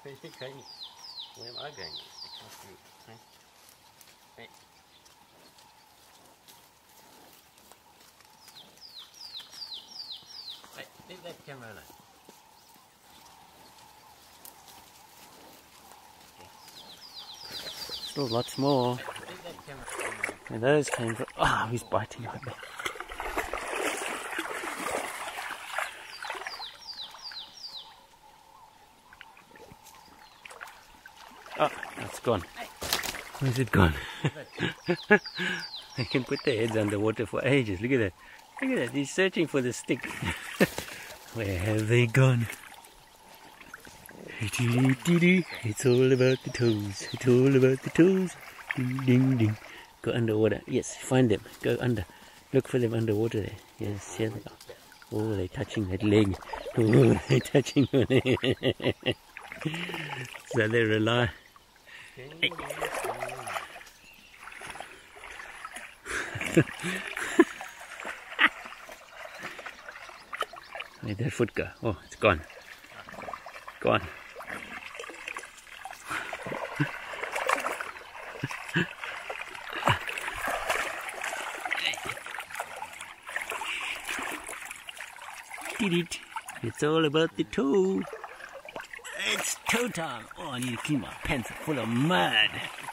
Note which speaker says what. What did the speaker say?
Speaker 1: Where am I going? Hey. Hey, leave that camera alone.
Speaker 2: Still lots more. And those came from. Oh, he's biting on me. Oh, that's gone. Where's it gone? They can put their heads underwater for ages. Look at that. Look at that. He's searching for the stick. Where have they gone? It's all about the toes. It's all about the toes. Ding, ding, ding. Go underwater. Yes, find them. Go under. Look for them underwater there. Yes, here they are. Oh, they're touching that leg. Oh, they're touching on it. So they rely. Hey. Where'd that foot go? Oh, it's gone. Gone. Did it. It's all about the toe. It's toe time. Oh, I need to clean my pants full of mud.